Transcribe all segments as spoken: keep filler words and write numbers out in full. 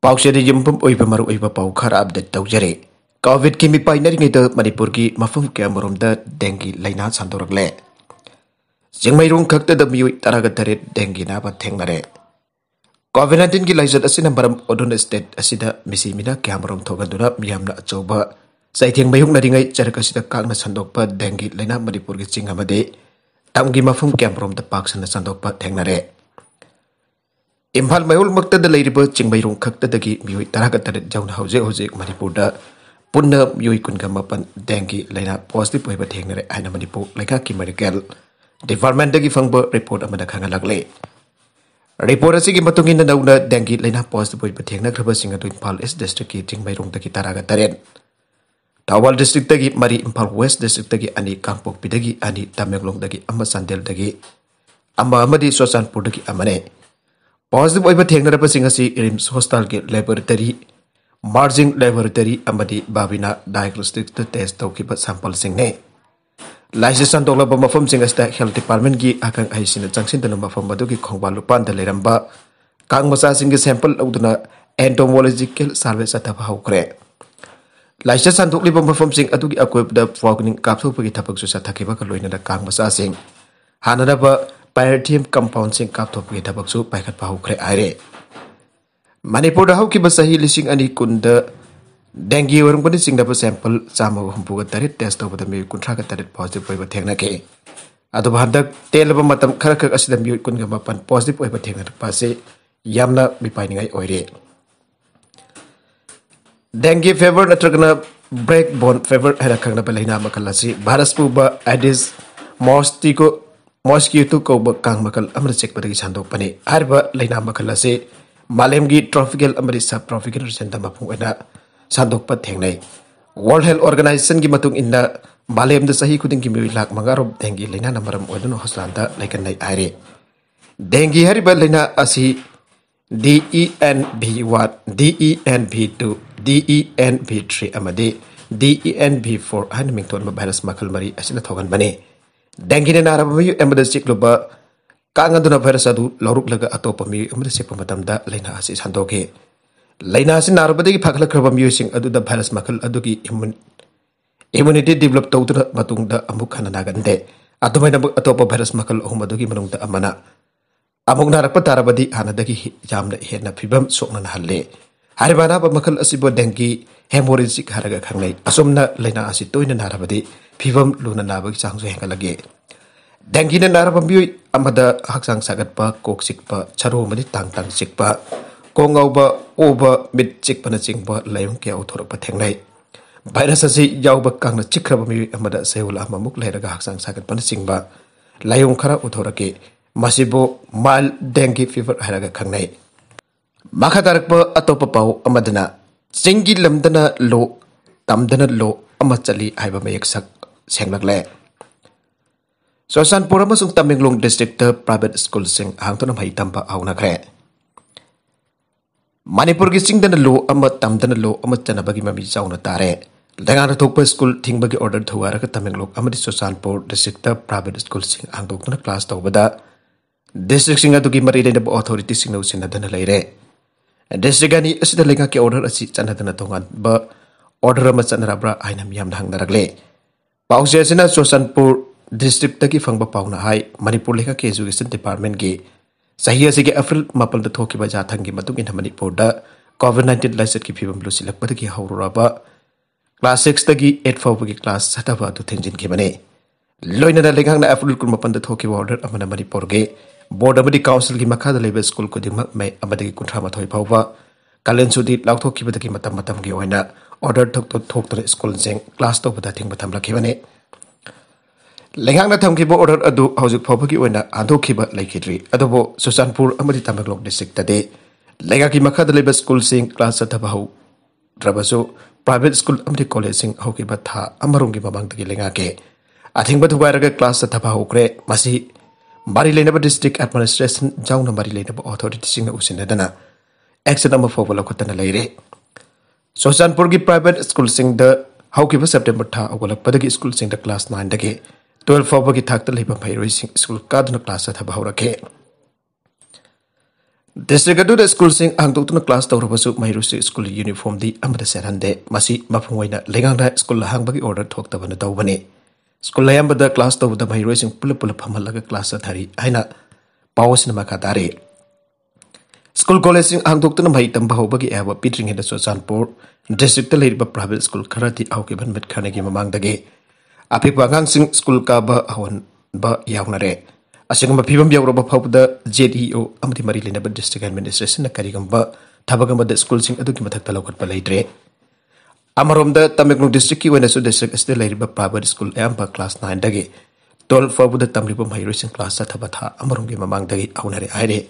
पाउसेद यम्पम ओइबा मरु ओइबा पाउ खरा update तौजरे Covid की मिपाइनरिङैदा मणिपुर की मफम कयामरोमदा डेंगी लाइना संदोरकले जिंगमैरुंग खक्तदा मियोइ तरागा तरेत डेंगी नाबा थेंगनरे कोविड नाइन्टीन की लाइजत असिना मरम ओदुन स्टेट असिदा मिसिमिना कयामरोम थोगदुना मियामना अचौबा साइथेंग मयुंगनरिङै चरक असिदा काकना संदोकपा डेंगी लाइना मणिपुर की चिंग अमदे तमगी मफम कयामरोमदा पाकसना संदोकपा थेंगनरे इम्फाल मयूल मक्तद लेरिबा चिंगमैरुंग खक्तदगी मियोइ तरागा तरेत जौना हौजे हौजे मणिपुरदा पुन्ना मियोइ कुनगा मपन डेंगी लाइना पॉजिटिव ओइबा थेंगनरे आइना मणिपुर लेखा की मेडिकल डिपार्टमेंटदगी फंगबा रिपोर्ट अमदा खंगलगले रिपोर्ट असिगी मतुंगिन नौना डेंगी लाइना पॉजिटिव ओइबा थेंगनग्रबा सिंग अदु इम्फाल ईस्ट डिस्ट्रिक्ट की चिंगमैरुंगदगी तरागा तरेत थौबाल डिस्ट्रिक्टदगी मरी इम्फाल वेस्ट डिस्ट्रिक्टदगी अनि कांगपोकपीदगी अनि तमेंगलोंगदगी अमा संदेलदगी अमा अमदी सोसानपुरदगी अमने पॉजिटिव ओइबा थेंगनरबसिंग असि रिम्स हॉस्पिटल के लैबोरेटरी मार्जिंग लैबोरेटरी अमदी बाबिना डायग्नोस्टिक टेस्ट तौखिबा सैंपल सिंगने लाइसेंस संदोलबा मफम सिंग अस्ता हेल्थ डिपार्टमेंट की आकंग आइसिन चंगसिनदना मफम मदुगी खोंगबा लुपान द लेरंबा कांग मसा सिंग सैंपल औदुना एंटोमोलॉजिकल सर्वे सतबा हौखरे लाइसेंस संदोकलिबा मफम सिंग अदुगी अकोइबदा फॉगनिंग कापथोपगी थपकसु सथाखिबा का लोइनदा कांग मसा सिंग हानरबा पायरथियम कंपाउंड सिंग कापथोपगी थपकसु पाइखतपा हौखरे आइरे मणिपुर हौकिबा सही लिसिंग अनि कुंद डेंगी वरंगबनि सिंगदबा सैंपल चामा हुंपुगा तरेत टेस्ट तौबदा मे कुंथ्रागा तरेत पॉजिटिव ओइबा थेंगनाके अदुबा हदक टेलबा मतम खर खर असिदा मे कुनगा मपन पॉजिटिव ओइबा थेंगनापासे यामना मिपाइनिंगाइ ओइरे डेंगी फेवर नत्रगना ब्रेक बोन फेवर हैरा खंगनबा लैना मखल असि भारत पुबा एडिस मॉस्टिको मॉस्किटो कोबा कांग मखल अमर चेकबदगी संदोकपने हरबा लैना मखल असे मालेमगी ट्रॉपिकल अमरी सब ट्रॉपिकल रीजन मफुं ओइना संदोकपा थेंगनै वर्ल्ड हेल्थ ऑर्गेनाइजेशन की मतुंग इन्ना मालेम द सही खुदिंग की मियोइ लाख मंगारो डेंगी लैना नंबरम ओइदुन हॉस्पिटल लेकनै आइरे डेंगी हरिबा लैना असि D E N V one D E N V two D E N V three अमदे D E N V four हाइन मिंगतोन वायरस मखल मरी असिना थोगन बने डेंगी ने नारब मियोइ एमदा चिकलुबा कांगदुना वायरस अदु लौरुकलगा अतोप मियोइ अमदा सेपा मतमदा लैना असि संदोके लैना असि नारबदगी फखलखरबा मियोइसिंग अदुदा वायरस मखल अदुगी इम्यूनिटी डेवलप तौदुना मतुंगदा अमुक हना नागंदे अदुमैना अतोप वायरस मखल अहुम अदुगी मनुंगदा अमना अमुक नारकपा तारबदी हानादगी यामना हेना फिबम सोकना हल्ले हारिबाना मखल असिबो डेंगी हेमोरेजिक हरगा खंगनै असुमना लैना असि तोइना नारबदी फिबम लुना नाबगी चांगसु हेंगलगे डेंगी ने नारब मियोइ अमदा हक्सांग सागतपा कोक चिकपा छरोमदि तांग तांग चिकपा कोंगाउबा ओबा मिट चिकपना चिंगबा लायुं के औथोरपा थेंगनै वायरस असि याउबा कांगना चिखरबा मियोइ अमदा सेहुला अममुक लैरगा हक्सांग सागतपना चिंगबा लायुं खरा उथोरके मसिबो माइल डेंगी फीवर हरगा खंगनै माखा तारकपा अतोपा पाउ अमदना चिंगी लमदना लो तमदना लो अमा चली हाइबा मयक सक सेंगलगले सोसानपुर अमसुंग तमेंगलोंग डिस्ट्रिक्ट प्राइवेट स्कूल सिंग हांगतोना भाई तंबा आउनाखरे मणिपुर की सिंगदना लो अमा तमदना लो अमा चनबगी ममी चाउना तारे लंगाना थोकपा स्कूल थिंगबगी ऑर्डर थुवारगा तमेंगलोंग अमदि सोसानपुर डिस्ट्रिक्ट प्राइवेट स्कूल सिंग हांगदोक्तुना क्लास तौबदा डिस्ट्रिक्ट सिंग अदुगी मरी लेनब अथॉरिटी सिंग नौसिनदना लैरे डिस्ट्रिक्ट अनि असिदा लेंगा के ऑर्डर असि चनदना तोंगानबा ऑर्डर अमा चनराब्रा आइना मियाम हांगनरगले पाउसे असिना सोसानपुर डिस्ट्रिक्ट की फंगबा पाउना हाई मणिपुर लेखा के एजुकेशन डिपार्टमेंट की सही असिगे अप्रैल मपल द थोकिबा जाथंगी मतुंग इन मणिपुर द कोविड नाइन्टीन लाइसेट की फिबम लुसिलकपदगी हौरबा क्लास सिक्स तगी एट फाउबगी क्लास सतबा दु थेंजिन के बने लोइना लेखांगना अप्रैल कुल मपल द थोकिबा ऑर्डर अमना मणिपुर के बोर्ड अमदी काउंसिल की मखादा लेबे स्कूल खुदिमक मै अमदगी कुंथ्रा मथोय फाउबा कालेन सुदी लाउथोकिबदगी मतम मतम की ओइना ऑर्डर थोक थोक स्कूल सिंग क्लास तोबदा थिंग थमलखिबने लेखांगना थमखिबा ऑर्डर अदु हौजिक फाउबगी ओइना आंदोखिबा लैखिद्रि अदुबो सुसानपुर अमदि तमेंगलोंग डिस्ट्रिक्ट तदे लेगाकी मखादा लेबे स्कूल सिंग क्लास सतबा हौ द्रबसो प्राइवेट स्कूल अमदि कॉलेज सिंग हौकिबा था अमरोंगी ममांगदगी लेगाके अथिंगबा थुगारगा क्लास सतबा हौक्रे मसी मारी लेनबा डिस्ट्रिक्ट एडमिनिस्ट्रेशन जाउना मारी लेनबा अथॉरिटी सिंग उसिनदना एक्शन अमा फाउबा लखतना लैरे सोसानपुर की प्राइवेट स्कूल सिंग द हौकिबा सेप्टेम्बर था अगलकपदगी स्कूल सिंग द क्लास नाइन दगे ट्वेल्व फाउबगी थाकता लेबा भैरोइसिंग स्कूल कादुना क्लास सतबा हौरके District adu school sing angtok tuna class tawra basu mahirusing school uniform di amada serhande masi mapungwaina lengangda school hang bagi order thok tabana tawbani school layambada class tawda mahirusing pula pula phamalaga class thari haina pawasna makatare school college sing angtok tuna mai tamba hobagi aba pitring heda Sochanpur district ta leiba private school kharati auke ban met khanagi mamangdage api pangang sing school ka ba awan ba yawnare Asingam Pibam Yoruba Pop the J D O Amati Marilina District Administration Karigamba Tabagamba the school sing Adukimatak Local Paladre Amarom the Tamagno district when a so district still a private school ampa class nine dagi Tol for the Tamribum high racing class at Tabata Amarongi among the Aunari Ide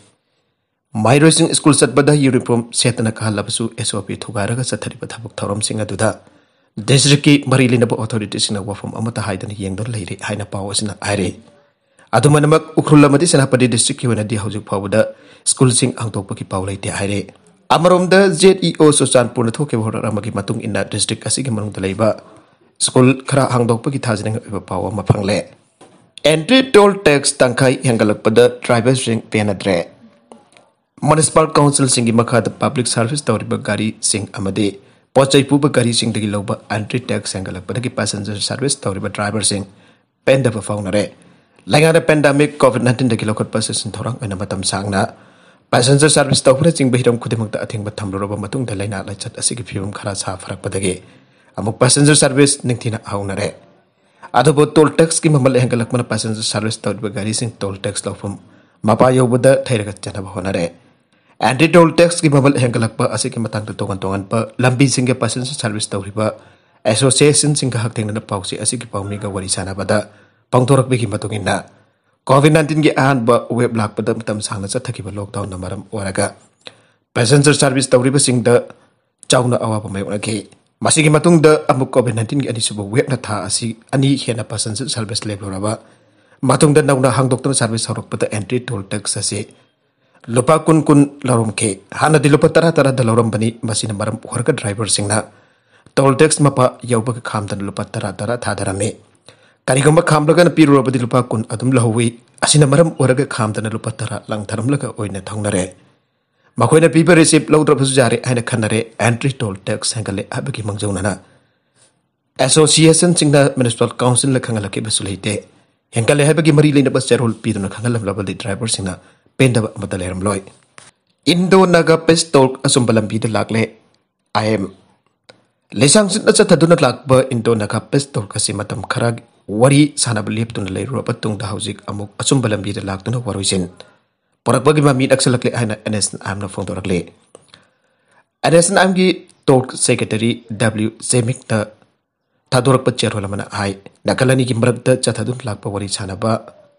My racing school set Bada uniform Setanaka Labasu S O P Tugaraga Satariba Tabuk Torom Singaduda District Marilina authorities in a war from Amata Hide and Yang Lady Haina Powers in Ire Adumanamak Ukrulamati Sanapadi district when a di housing powder school sing Antopaki Paula Haire. Amarom the Z E O Sosan Punatoke Ramaki Matung in that district Asigamong the labor school Kara Hangdopaki Tazing of power Mapangle. Entry toll tax Tankai Yangalakpada drivers ring Penadre. Municipal Council Singimaka the public service Toriba Gari Sing Amade. Pochai Puba Gari Sing the Giloba entry tax Yangalakpadaki passenger service Toriba driver sing Penda Faunare. Like the pandemic, COVID nineteen the local buses in Torang and a Matam Sangna. Passenger service operating Beham Kudimuk, I think, but Tamroba Matung, the Lena, like a Sigifum Karasa Farakpadage. Amok passenger service, Nintina Aunare. Adobo toll tax Kimamal Hangalakman passenger service taught by Garising toll tax law from Mapayo with the Teragat Janabahonare. Anti toll tax Kimamal Hangalakpa, Asikimatang to Tongan Tongan, Lambi Singa passenger service Tauriba, Association Singahacting and the Pausi Asikipamiga Warisana Bada. Pangtorak bigi matungin na COVID nineteen gi ahanba web lak padam tam sangna chathakiba lockdown na maram oraga passenger service tawriba singda chawna awaba mayonaki masigi matungda amuk COVID nineteen gi anisuba web na tha asi ani hena passenger service level raba matungda nawna hangdoktona service horokpada entry toll tax ase lupa kun kun larom ke hana di lupa tara tara da larom bani masina maram horka driver singna toll tax mapa yawba khamdan lupa tara tara thadarame Karigamba Kamlagan Piru Abadi Lupakun Adum Lahui, Asinamaram Oraga Kamdan Lupatara, Lang Taramlaga Oina Tongnare. Makoina people receive low drops jari and a canare, entry toll tax Hangale Abaki Mangzonana. Association Sing the Municipal Council Lakangalaki Basulite. Hangale Habaki Marilina Basterol Pidon Kangalam Labadi drivers in a Penda Mataleram Loy. Indo Naga Pestol Asumbalam Pida Lakle. I am Lesang Sataduna Lakba Indo Naga Pestol Kasimatam Karag. Wari sana beliep tun lay rupa tung da hausik amuk asumbalam bida lak tun waruisin. Porak bagi mamit aksalakle aina N S N am na fong torakle. N S N am gi talk secretary W Zemik na tadorak pat chair mana ai nakalani gi mragda chathadun lakpa wari sana ba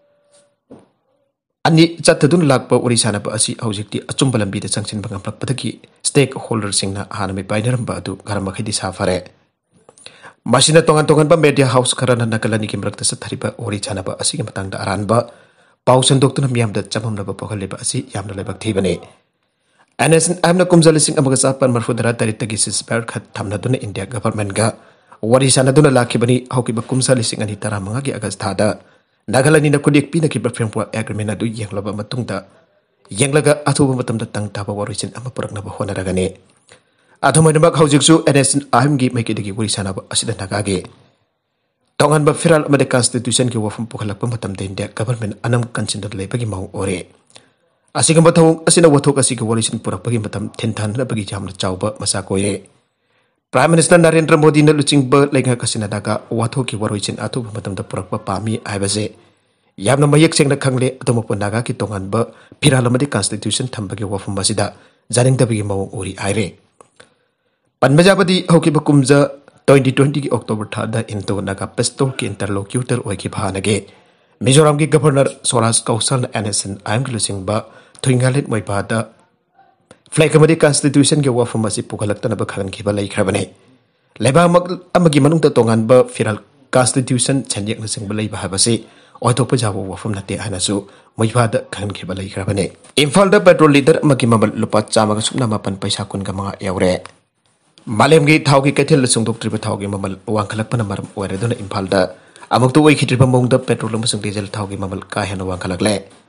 ani chathadun lakpa wari sana ba asi hausik ti asumbalam bida sangsin bangam plak pataki stakeholder singna hanami painaram ba adu garamakhi di safare. Masina tongan tongan ba media house karana nakalani ki mrakta sa thariba ori chana ba asi ki matang da aran ba pausan doktor na miyam da chamam na ba pokale ba asi yam na lebak thibane N S N am na kumjali sing amaga sapan marfudara tarita gi sisper khat thamna duna India government ga wari sana duna lakhi bani hauki ba kumjali sing ani tara manga gi agas thada nagalani na kudik pina ki ba framework agreement adu yenglaba matung da yenglaga athuba matam da tang taba warisin ama purak na ba honaragane Athomainabak haujiksu N S N ahim gi maiki digi wari sana ba asida nagage tongan ba federal amade constitution ki wafum pukhalak pa matam de India government anam consider lebagi mau ore asiga bathong asina wathok asiga warisin purak pagi matam tinthan na bagi jamna chawba masa koire Prime Minister Narendra Modi na luching ba lenga kasina daga wathok ki warisin atu matam da purak pa pami aibase yamna mayek seng na khangle atomo naga ki tongan ba federal amade constitution thambagi wafum masida jaring da bagi mau ori aire Panbajabadi Hokiba Kumza twenty twenty October third into Naga Pestol ki interlocutor Oiki Bhanage. Mizoram ki Governor Soras Kausal N S N I am closing ba Twingalet Moipada Flakamadi Constitution ki wafamasi Pukalakta Nabakan Kiba Laikrabane. Leba Amagi Manung Tongan ba Federal Constitution Chanjak Nasing Balay Bahabasi Autopajabo wafam Nate Hanasu Moipada Kan Kiba Laikrabane. Infalda petrol leader Magimamal Lupat Chamagasum Namapan Paisakun Gama Yaure. Malem gi thau gi kethel sung dok triba thau gi mamal wangkhalak pana maram oire dona impal da amuk to oi khitri bamong da petrol lam sung diesel thau gi mamal ka hena wangkhalak le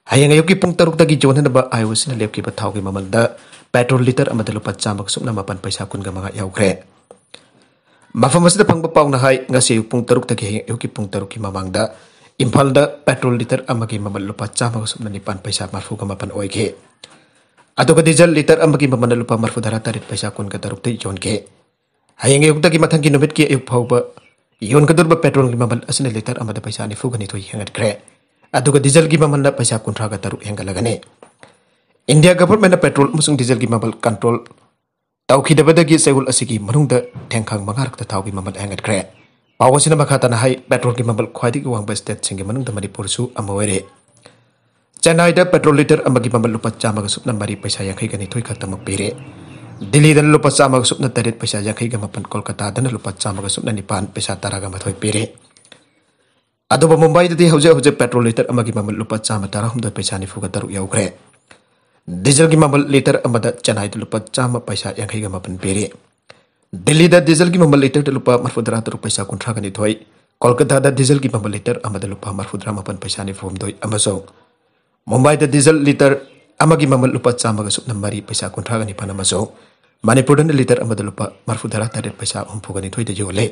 hayang ayuki pung taruk tagi jonan ba ayusin lepki ba thawgi mamalda petrol liter amada lupa chamak sumna mapan paisa kun ga mga yaukre mafam asida phangba pauna hai ngasi pung taruk tagi hayang ayuki pung taruk ki mamangda impalda petrol liter amagi mamal lupa chamak sumna nipan paisa marfu ga mapan oike aduga diesel liter amagi mamal lupa marfu dara tarit paisa kun ga taruk ti jon ke hayang ayuk tagi matang ki nobit ki ayuk phawba yon ka durba petrol ki mamal asina liter amada paisa ni fu ga ni thoi hangat kre aduga diesel ki mamal na paisa kun thraga taruk henga lagane India government na petrol musung diesel ki mamal control tauki dabada gi segul asigi manungda thengkhang mangarak ta taugi mamal hangat kre pawasina makata na hai petrol ki mamal khwaidi ki wangba state singi manungda manipur su amawere Chennai da petrol liter amagi mamal lupa chama ga supna mari paisa yankai gani thoi khatam pire Delhi dan lupa chama ga supna taret paisa yankai ga mapan Kolkata dan lupa chama ga supna nipan paisa taraga mathoi pire adoba Mumbai da hauja hauja petrol liter amagi mamal lupa chama tara humda paisa ni fuga taru yaukre diesel ki mamal liter amada Chennai da lupa chama paisa yankai ga mapan pire Delhi da diesel ki mamal liter da lupa marfudra taru paisa kuntra gani thoi Kolkata da diesel ki mamal liter amada lupa marfudra mapan paisa ni fum doi amaso Mumbai da diesel liter amagi mamal lupa chama ga supna mari paisa kuntra gani pana maso Manipur da liter amada lupa marfudra taret paisa humpu gani thoi da yole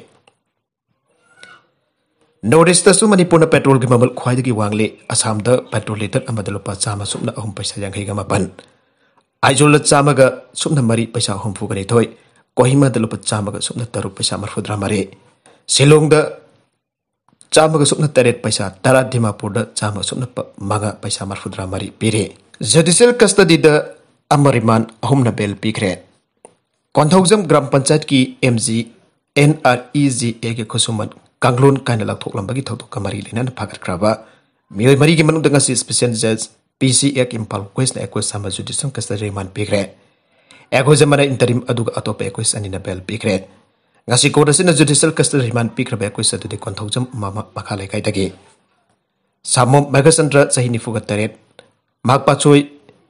Notice the Manipur petrol gimamal quite the wangle, Assam the petrol liter Amadalopa Sama Sumna home Pisa Yankigamapan. Isola Samaga Sumna Mari Pisa home Fuganitoy, Kohima the Lupa Samaga Sumna Taru Pisa Marfudramare. Silong the Samaga Sumna Taret Pisa, Tara Dimapur, Sama Sumna Maga Pisa Marfudramari Pire. Judicial custody the Amariman Homna Bell Picre. Konthozam Gram Panchat ki M G N R E Z A Kosuman. Kanglun kaina lakthok lambagi thok kamari lena phagat kraba mioi mari gi manung danga si special judge P C ek impal quest na ekos sama judicial custody man pigre eko jamana interim aduga atop ekos anina bel pigre ngasi ko rasina judicial custody man pigre ekos adu de konthojam mama makale kai dagi samom magasandra sahini fugat taret magpa choi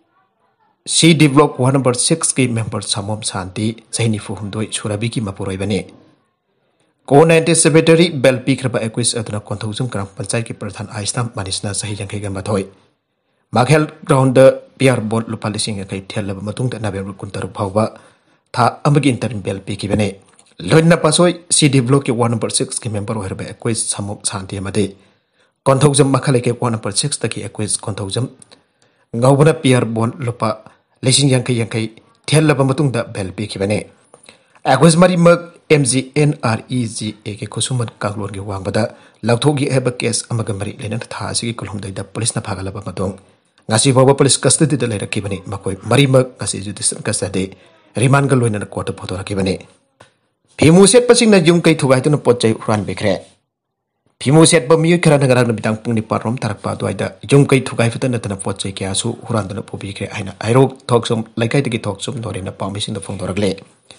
C develop one number six ki member samom santi sahini fu humdoi churabi ki mapuroi bane Co-ninety Secretary Bell Pikraba Equis Aduna Konthozum Gram Panchayat ki Pradhan Aistam Manisna Sahi Yankai ga Mathoi Makhel ground the P R board lupa lising kai thelaba matung da November kuntaruk phawba tha amagi interim Bell Piki bane loina pasoi C D block ki one number six ki member oherba Equis samop santi amade Konthozum makhale ke one number six ta ki Equis Konthozum ngawbana P R board lupa lising yankai yankai thelaba matung da Bell Piki bane Equis mari mag M G N R E Z A ke kusuman kanglon ge wangbada lauthogi eba case amaga mari lena tha asigi kolhomdai da police na phagalaba matong ngasi bawa police custody da lera kibani makoi mari mag ngasi judicial custody remand ga loina court photo rakibani phimu set pasing na jung kai thugai tu na pochai huran bekre phimu set ba mi khara nagara na bitang pungni parom tarak pa doida jung kai thugai futan na pochai kya su huran da pobi kre aina airo thoksom laikai tigi thoksom dore na pawmi sing da phong doragle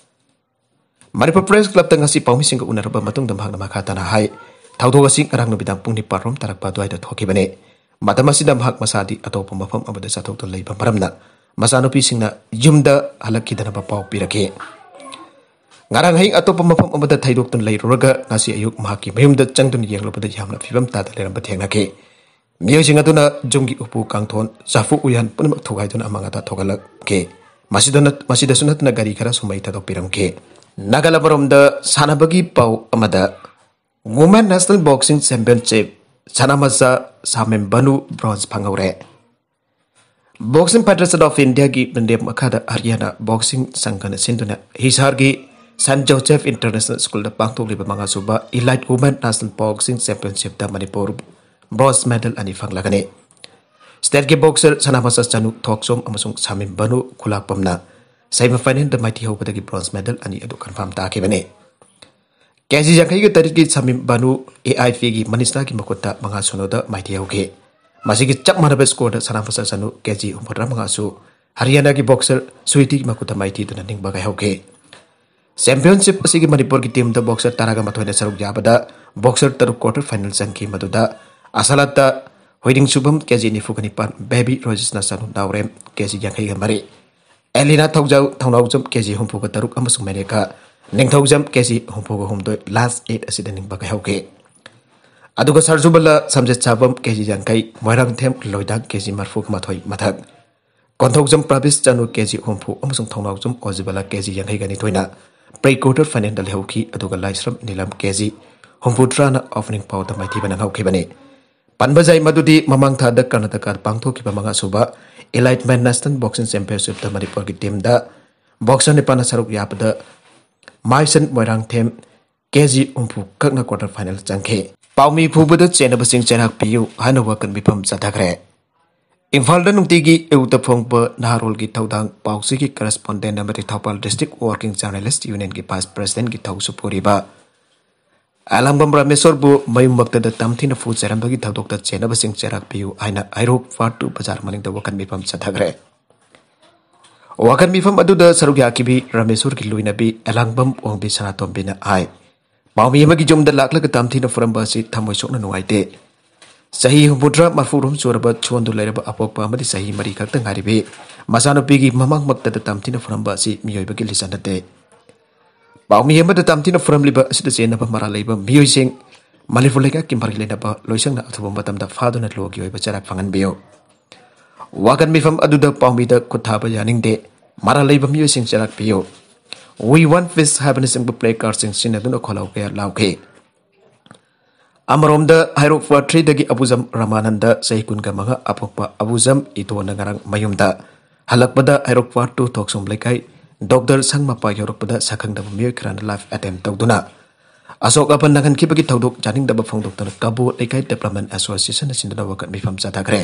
Manipur Press Club tanga si Paomi sing unarba matung da bhagna makata na hai thawdo sing arang no bidang pungni parom tarak pa doida thoki bane matamasi da bhag masadi atop mafam abada sathok to leiba maramna masanupi singna yumda halakki dana ba paw pirake ngarang hai atop mafam abada thaidok tun leiroga ngasi ayuk mahaki mayumda changdun yenglobada yamna fibam ta da leramba thengna ke miyo singa tuna junggi upu kangthon safu uyan punamak thogai tun amanga ta thogalak ke masidana masida sunat na gari khara sumai ta piram ke Nagalabarom the Sanabagi Pau Amada Women National Boxing Championship Sanamasa Samem Banu Bronze Pangaure Boxing Federation of India gi Bende Makada Haryana Boxing Sangana Sinduna Hisargi San Joseph International School the Pangtu Liba Mangasuba Elite Women National Boxing Championship da Manipur Bronze Medal ani Fanglagane State boxer Sanamasa Chanu Toksom Amasung Samem Banu Kulakpamna Semi final the mighty hope the bronze medal and you confirm Takibane. Kazi Yakai Tariki Samim Banu A I Figi Manisaki Makota Mangasonoda mighty okay. Masiki Chak Manabes scored Sanafasa Sanu Kazi Umparamangasu Haryanagi boxer Sweetie Makuta mighty to nothing Bagai okay. Championship Sigi Manipur team the boxer Taragamatona Saruk Yabada boxer Taru quarter final Sanki Maduda Asalata Hoiding Subum Kazi Nifukanipan Baby Roses Nasanu Daurem Kazi Yakai Mari. Elina Togja Townjum Kazi Humpuga Taruk Amasum America, Ningtojam Kazi Humpuga Humdo last eight accident in Bakahoke. अदुगा Sarjubala Samjetsabam KG यांkai Moirangthem Loidang KG मरफुक माथोइ मथक Konthoujam Pravis Chanu KG होमफु अमसुंग Thounaojam Ojibala KG यांkai गनि थोइना प्री क्वार्टर फाइनल दल हेउखी अदुगा लाइस्रम नीलम केजी होमफुट्राना ओपनिंग पाउट माइथीबना हौखिबने पनबजाई मदुदी ममांग थादा कर्नाटका पांगथोखिबा मंगा सुबा एलाइटमेंट नेशनल बॉक्सिंग चैंपियनशिप द मणिपुर की टीम दा बॉक्सर निपाना सरुक यापदा माइसन मोइरांग थेम केजी होमफु ककना क्वार्टर फाइनल चंखे पाउमी फुबदा चेन्नabasing चेराक पियु हाना वकन बिफम चथाखरे इम्फालदा नुंतिगी एउता फोंगबा नारोल की थौदांग पाउसी की correspondent number Thoubal district working journalist union की वाइस प्रेसिडेंट की थौसु पुरिबा अलंगबम रामेश्वरबु मयुमक्तदा तमथिन फु चेरमबगी थौदोक्ता चेन्नabasing चेराक पियु हाना आइरोप फाटु बाजार मनिंगदा वकन बिफम चथाखरे वकन बिफम अदुदा सरुक याकिबी रामेश्वर की लुइनबी अलंगबम ओंबी सनातोंबिना आइ पाउमी अमगी जुमदा लाक्लगा तमथिन फुरंबा असि थमोइ सोकना नुवाइते सही हुबुद्रा मरफुरुम चोरबा छोंदु लेरबा अपोकपा अमदि सही मरी खक्ता ngaरिबे मसानुपीगी ममंग मक्तदा तमथिन फुरंबा असि मियोइबगी लिसनते पाउमी अमदा तमथिन फुरमलिबा असिदा चेनबा मरा लेबा मियोइसिंग मणिपुर लेका किमरगी लेनबा लोइसंगना अथुबा मतमदा फादुना लोगी ओइबा चराक फंगनबियो वागन मिफम अदुदा पाउमीदा खुथाबा यानिंगदे मरा लेबा मियोइसिंग चराक पियो We want peace happiness in play cards in Sinaduna Kolauke Lauke. Amarom the Hiro for three dagi Abuzam Ramananda Saikun Gamaga Apopa Abuzam Ito Nagarang Mayumda Halakbada Hiro two Toxum Blekai Doctor Sangmapa Yorupada Sakang the Mirkan life attempt Dogduna Asok upon Nagan Kipaki Todok Janing the Bafong Doctor Kabu Lekai Development Association in the Wakan Bifam Satagre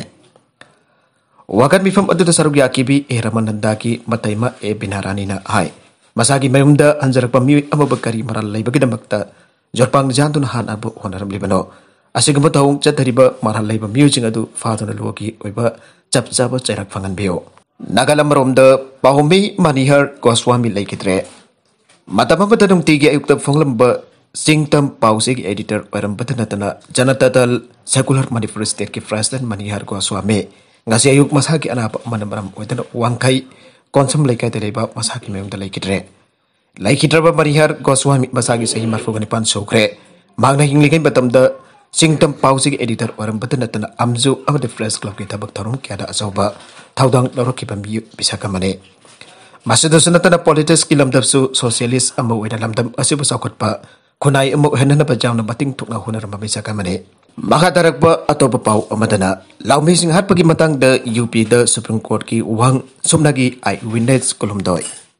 Wakan Bifam Adu Sarugiakibi E Ramanandaki Mataima E Binaranina High. Masagi mayumda anjarakpa miui amabakari maral leibagidamakta jorpang jantuna han abu honaramlibano asigamba taung chathariba maral leiba miujing adu faduna logi oiba chapchaba cheirak fanganbio nagalamromda Paomi Manihar Leikhidre matamamata nungtigi ayukta fonglamba singtam pausig editor oirambatanatana janatatal secular Manipur state ki president Manihar Goswami ngasi ayuk masagi anapa manamaram oidana wangkai कौनसम लेkai तेलेबा मसाकी मेमदा लेकिद्रे लेकिद्रबा मरिहर Goswami मसागी सही मरफुगनि पान सोखरे मागना हिंगलिगै बतमदा सिंगतम पाउसी के editor वरम बतनतना अमजु अमदे fresh club के थबक थरुम क्यादा अचौबा थाउदांग लौरखिबा मियु बिसाकमने मासदसनतना politics की लमदबसु socialist अम ओइना लमदम असिबु साखुतपा खुनाई अम हेनना बजावना मतिंग थुकना हुनरम बिसाकमने Makataragba atau bapau amadana laumesing hat pagi matang the U P the Supreme Court ki wang sumnagi ai witness kolumdoi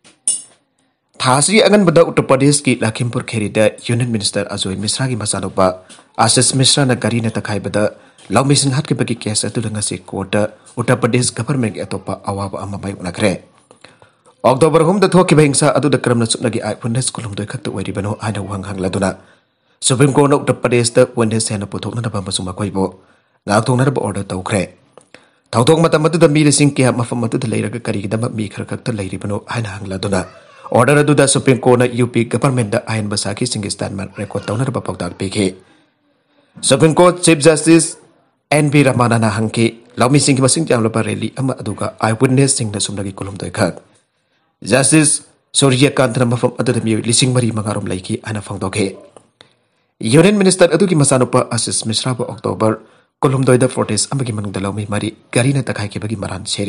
thasri angan bada Uttar Pradesh ki Lakhimpur Kheri the Union Minister Ajoy Misra ki masanoba Ashish Misra na gari na takai bada laumesing hat ki pagi case atu danga se court Uttar Pradesh government ki atopa awaba amabai unakre October hum the thoki bhengsa atu the kramna sumnagi ai witness kolumdoi khakta oiribano aina wang hangladuna Supreme Court of Uttar Pradesh the witness hena puthok na ba masuma koibo ngakthong na ba order tawkhre thawthok matam matu the mi sing ke mafam matu the leiraga kari da mi khar khak ta leiribano haina hangla duna order adu da Supreme Court na U P government da ain basaki sing statement record tawna ba pawdak peke Supreme Court Chief Justice N B Ramana na hangke laumi sing ki masing jamla pareli ama aduga eyewitness sing na sumlagi kolom doi khak Justice Surya Kant na mafam adu the mi lising mari mangarom laiki ana phangdokhe Union Minister adu ki masanupa Ashish Misra ba October Kolumdoi da Fortis amagi manungda laumi mari gari na takai ki bagi maran sere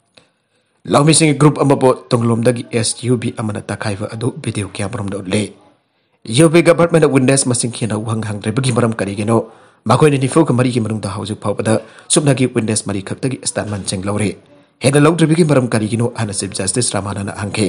laumi sing group amabo tonglomdagi S U B amana takai wa adu video camera da le U P government witness masing khina wang hang re bagi maram kari geno makoi ni fo ka mari ki manungda hauju phawada subnagi witness mari khaktagi statement cheng lore hena lawdri bagi maram kari geno ana Chief Justice Ramana na angke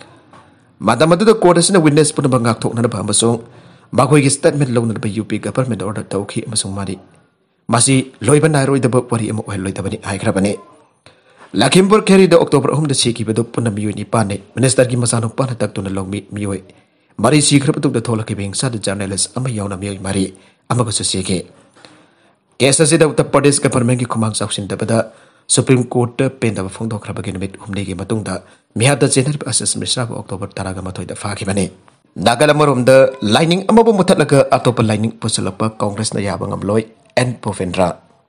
madamadu da court asina witness pun bangak thok na ba masong Bakoi ki statement law na ba U P government order tawki amasung mari masi loiba nairoi da ba wari amo oil loitabani aikrabani Lakhimpur Kheri da October hum da siki bedo punna miyoi ni pane minister ki masano pana taktuna lawmi miyoi mari sikhra patuk da thola ki beng sa da journalist ama yauna miyoi mari ama ko sike case se da Uttar Pradesh government ki khumang sauksin da bada Supreme Court da penda ba phongdok khra ba ki numit humne ki matung da mihata chener Ashish Misra ba October taraga mathoi da fa ki bane Nagalamorum the lining amabu mutalaga atopa lining pusalapa Congress na yabang amloy and Povendra.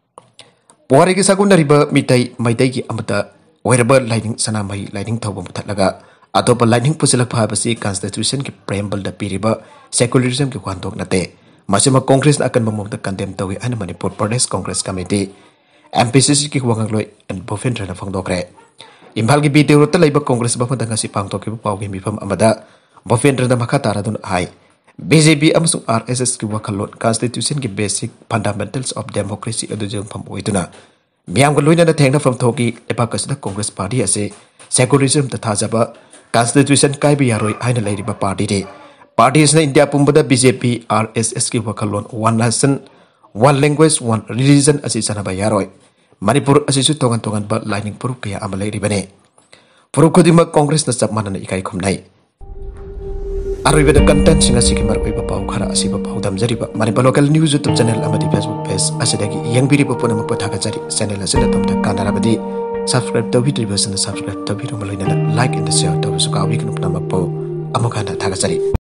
Puari ki saguna riba mitai maitai ki amata wherever lining sanamai lining tawba mutalaga atopa lining pusalapa habasi constitution ki preamble da piriba secularism ki kwantok nate masima Congress na akan mamum da condemn tawi ana Manipur Pradesh Congress Committee M P C C ki wangangloi and Bofendra na fangdokre Imphal ki video ta laiba Congress ba phanda ngasi pangtok ki pau gi mifam amada Bofendra da makha tara dun hai B J P amasung R S S ki wakhalot constitution ki basic fundamentals of democracy adu jeng pham oiduna miam ko loina na thengna pham thoki epa kasda Congress party ase secularism ta thajaba constitution kai bi yaroi aina lairiba party de party is na India pumbada B J P R S S ki wakhalon one nation one language one religion ase sanaba yaroi Manipur ase su tongan tongan ba lining puruk kaya amalai ribane puruk kodima Congress na sab manana ikai khumnai Arriba the content singa sikimar oiba pau khara asiba pau damjariba Manipur local news YouTube channel amadi Facebook page asidagi yang biri popona mapathaga jari channel asida tamta kanarabadi subscribe to video version subscribe to video maloina like and share to sukawi kanupna mapo amokana thaga jari